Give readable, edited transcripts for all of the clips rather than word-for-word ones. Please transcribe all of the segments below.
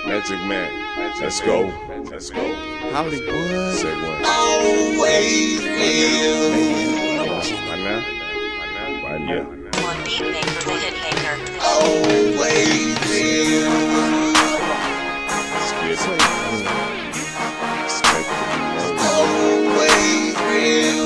Magic Man. Let's go. Let's go. Hollywood. Say what? Always real. Right now? Right here. One beat maker, the hit maker. Always real. Let's get it. Expect to be known. Always real.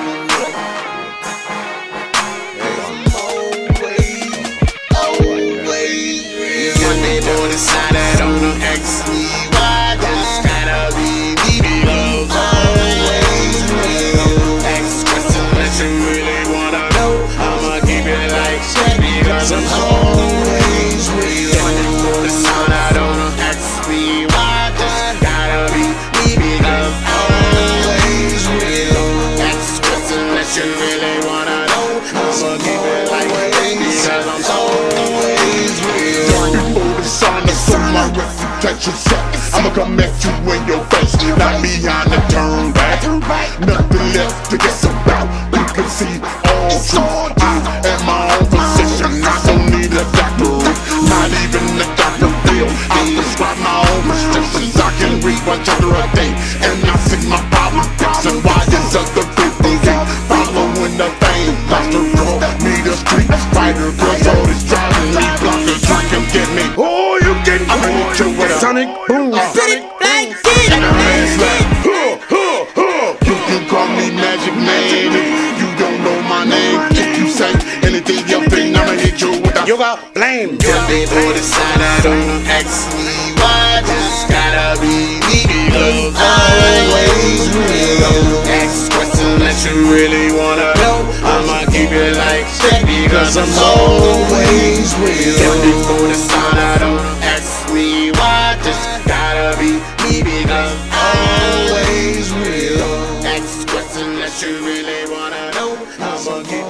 Always real. Monday morning, Saturday on the XE. Why just gotta be me? Always real. Next question that you really wanna know. I'ma keep it like shit because I'm always real. Monday morning, Saturday on the XE. Why just gotta be me? Because always real. Next question that you really wanna know. I'ma keep it like shit because I'm always real. Before the sign up for my reputation set, I'ma come at you in your face, not behind the turn back. Nothing left to guess about. You can see all truth. I am my own physician. I don't need a doctor, not even a doctor bill. I prescribe my own prescriptions. I can read one chapter a day, and I see my problem fixing. Why does other people keep following the fame? Doctor call me the street fighter, cause all this driving me blockers. You can get me. Oh, you can get me. I'm gonna with a sonic boom. Spit it like this. And a man's like, you can call me Magic Man if you don't know my name. If you say anything else, then I'ma hit you with a You got blame. Monday morning, Saturday on XE. Why just gotta be me? Because always real. Next question that you really wanna know. I'ma keep it like shit because I'm always real. Monday morning, Saturday on XE. Why just gotta be me? Because always real. Next question that you really wanna know. I'ma keep